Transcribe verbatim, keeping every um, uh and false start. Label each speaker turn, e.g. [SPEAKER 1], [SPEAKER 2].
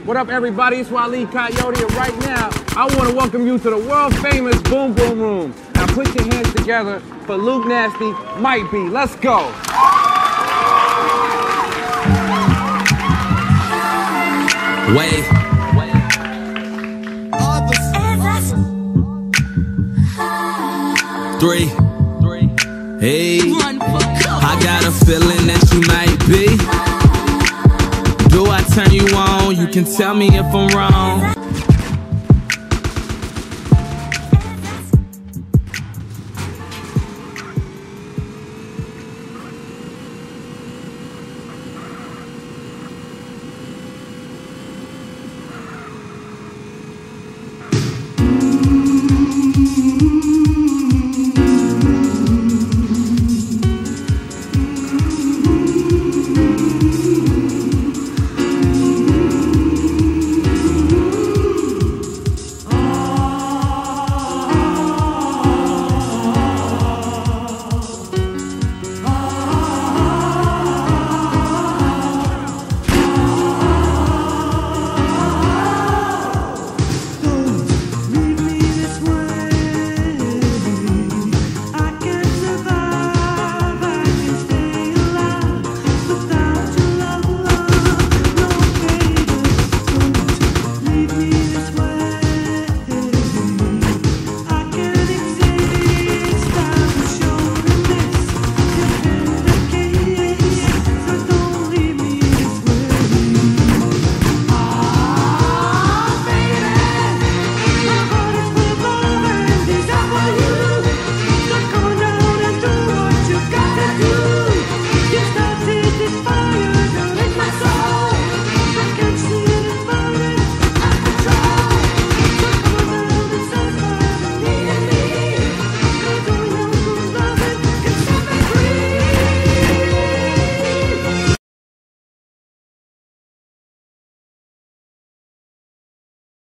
[SPEAKER 1] What up, everybody? It's Waleed Coyote, and right now, I want to welcome you to the world-famous Boom Boom Room. Now put your hands together for Luke Nasty, Might Be. Let's go.
[SPEAKER 2] Wait. Three. Hey. I got a feeling that you might be. Do I turn you on? You can tell me if I'm wrong.